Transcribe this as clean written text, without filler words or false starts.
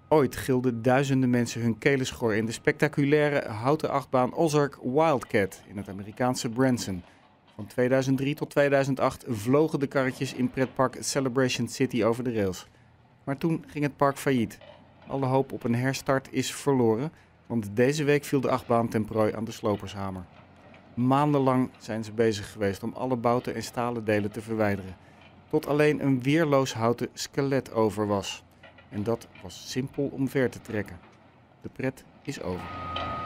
Ooit gilden duizenden mensen hun kelen schor in de spectaculaire houten achtbaan Ozark Wildcat in het Amerikaanse Branson. Van 2003 tot 2008 vlogen de karretjes in pretpark Celebration City over de rails. Maar toen ging het park failliet. Alle hoop op een herstart is verloren, want deze week viel de achtbaan ten prooi aan de slopershamer. Maandenlang zijn ze bezig geweest om alle bouten en stalen delen te verwijderen, tot alleen een weerloos houten skelet over was. En dat was simpel omver te trekken. De pret is over.